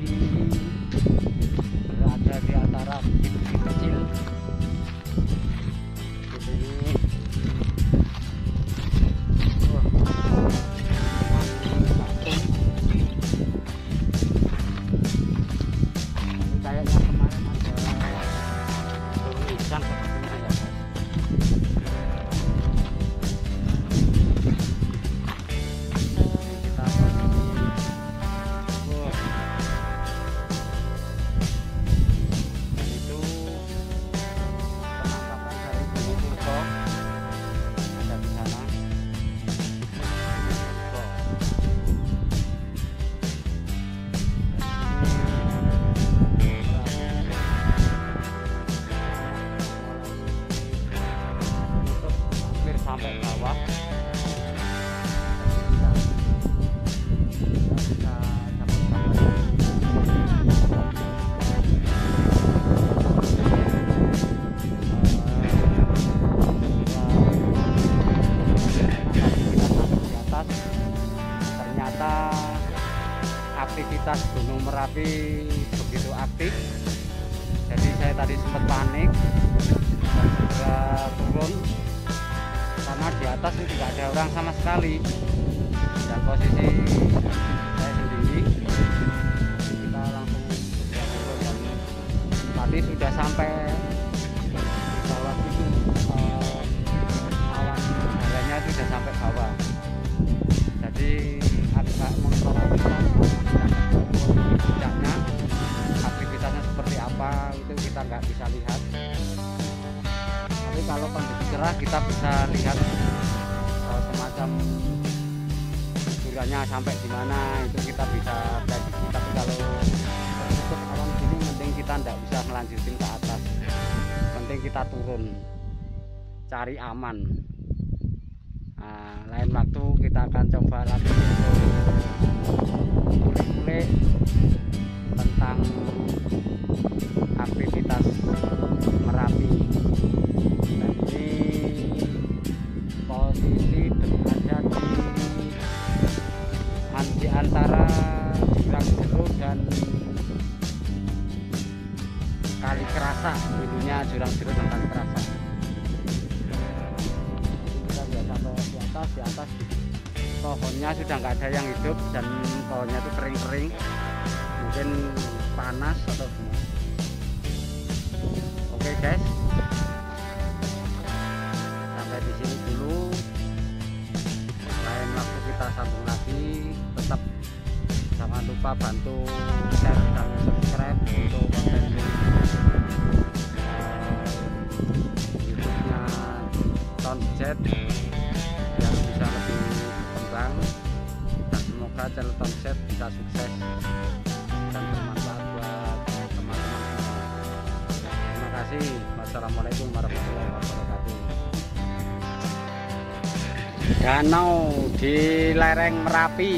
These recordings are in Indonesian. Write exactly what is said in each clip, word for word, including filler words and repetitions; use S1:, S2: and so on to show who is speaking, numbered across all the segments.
S1: lagi berada di antara bukit-bukit kecil. Bukit ini wah, ini kayaknya kemarin ada turun hujan sepertinya ya guys. Sampai bawah ternyata aktivitas Gunung Merapi begitu aktif, jadi saya tadi sempat panik dan segera turun karena di atas itu tidak ada orang sama sekali dan posisi saya sendiri. Kita langsung turun dan tadi sudah sampai bawah itu, eh, awan udaranya sudah sampai bawah, jadi agak mengkhawatirkan puncaknya aktivitasnya seperti apa itu kita nggak bisa lihat. Tapi kalau kondisi cerah kita bisa lihat uh, semacam gugurannya sampai di mana itu kita bisa prediksi. Tapi kalau tertutup awan gini mending kita tidak bisa melanjutin ke atas, penting kita turun cari aman. Nah, lain waktu kita akan coba lagi kulik-kulik tentang aktivitas Merapi. Dan ini posisi berada di, di antara Jurang Jeruk dan Kali Kerasa, dulunya Jurang Jeruk dan Kali Kerasa. Kita lihat sampai di atas, di atas pohonnya sudah nggak ada yang hidup dan pohonnya itu kering-kering, mungkin panas atau gimana. Oke guys, sampai di sini dulu. Lain waktu kita sambung lagi. Tetap jangan lupa bantu share dan subscribe untuk konten uh, YouTube-nya Tonjet biar bisa lebih berkembang, dan semoga channel Tonjet bisa sukses dan bermanfaat buat teman-teman. Terima kasih. Wassalamualaikum warahmatullahi wabarakatuh. Danau di lereng Merapi.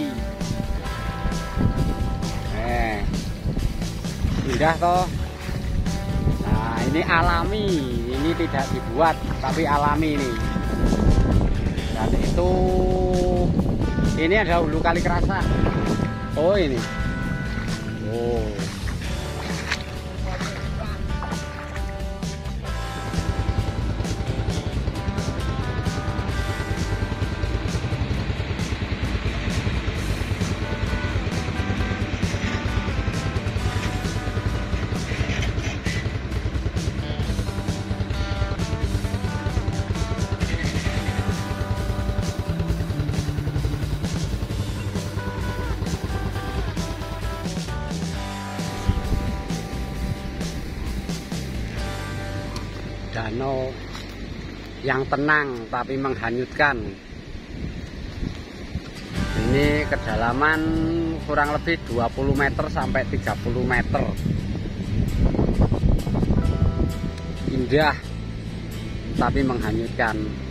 S1: Eh, indah toh. Nah, ini alami, ini tidak dibuat tapi alami ini. Dan itu ini ada hulu Kali Kerasa. Oh ini. Oh. Danau yang tenang tapi menghanyutkan. Ini kedalaman kurang lebih dua puluh meter sampai tiga puluh meter. Indah tapi menghanyutkan.